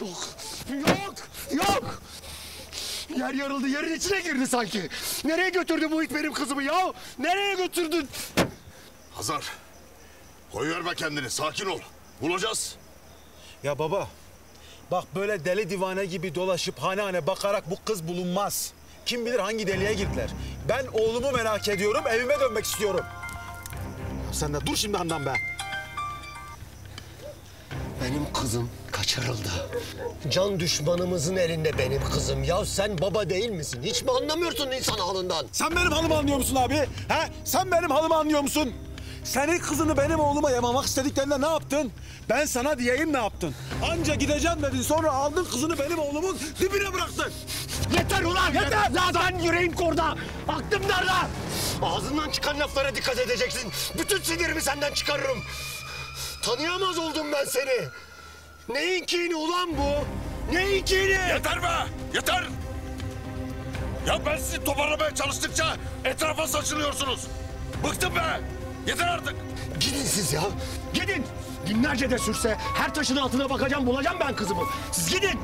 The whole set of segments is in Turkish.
Yok, yok, yok! Yer yarıldı, yerin içine girdi sanki. Nereye götürdü bu it benim kızımı ya? Nereye götürdün? Hazar, koyuverme kendini, sakin ol. Bulacağız. Ya baba, bak böyle deli divane gibi dolaşıp hane hane bakarak bu kız bulunmaz. Kim bilir hangi deliğe girdiler. Ben oğlumu merak ediyorum, evime dönmek istiyorum. Ya sen de dur şimdi andan be. Benim kızım kaçırıldı. Can düşmanımızın elinde benim kızım. Ya sen baba değil misin? Hiç mi anlamıyorsun insan halından? Sen benim halımı anlıyor musun abi? He? Sen benim halımı anlıyor musun? Senin kızını benim oğluma yamamak istediklerinde ne yaptın? Ben sana diyeyim ne yaptın? Anca gideceğim dedin, sonra aldın kızını benim oğlumun dibine bıraktın. Yeter ulan! Yeter! Zaten yüreğim korda! Aklım nerede? Ağzından çıkan laflara dikkat edeceksin. Bütün sinirimi senden çıkarırım. Tanıyamaz oldum ben seni. Neyin kini ulan bu? Neyin kini? Yeter be, yeter! Ya ben sizi toparlamaya çalıştıkça etrafa saçılıyorsunuz. Bıktım be! Yeter artık! Gidin siz ya. Gidin. Günlerce de sürse her taşın altına bakacağım, bulacağım ben kızımı. Siz gidin.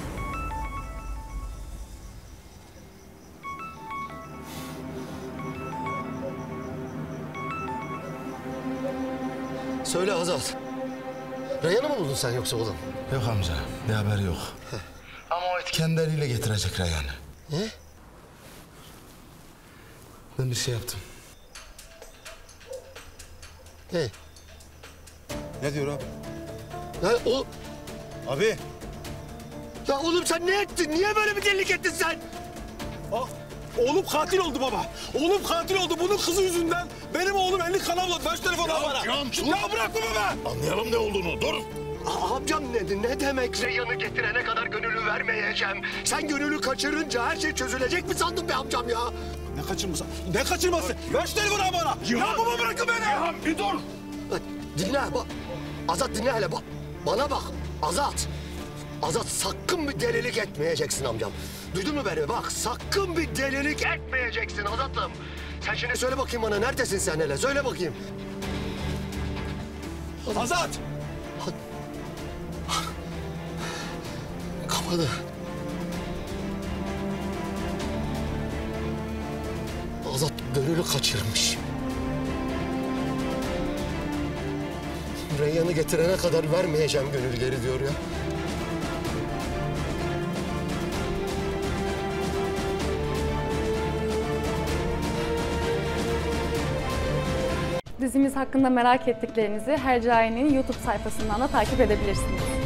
Söyle Azat. Reyhan'ı mı buldun sen yoksa oğlum? Yok amca, bir haber yok. Ama o et kendi eliyle getirecek Reyhan'ı. Ne? Ben bir şey yaptım. Ne? Ne diyor abi? Ya, Abi. ya oğlum sen ne ettin? Niye böyle bir delilik ettin sen? Oğlum katil oldu baba. Oğlum katil oldu. Bunun kızı yüzünden benim oğlum elini kana buladı. Ver şu telefonu bana. Ya bırak bunu be. Anlayalım ne olduğunu, dur! Amcam ne demek Reyhan'ı getirene kadar gönülü vermeyeceğim. Sen gönülü kaçırınca her şey çözülecek mi sandın be amcam ya? Ne kaçırması? Ne kaçırması? Ver şu telefonu bana. Ya baba bırakın beni. Ya bir dur! Dinle bak. Azat dinle hele bak. Bana bak Azat. Azat sakın bir delilik etmeyeceksin amcam. Duydun mu beni? Bak sakın bir delilik etmeyeceksin Azat'ım. Sen şimdi söyle bakayım bana neredesin sen hele? Söyle bakayım. Azat. Kapadı. Azat gönülü kaçırmış. Reyhan'ı getirene kadar vermeyeceğim gönül geri diyor ya. Dizimiz hakkında merak ettiklerinizi Hercai'nin YouTube sayfasından da takip edebilirsiniz.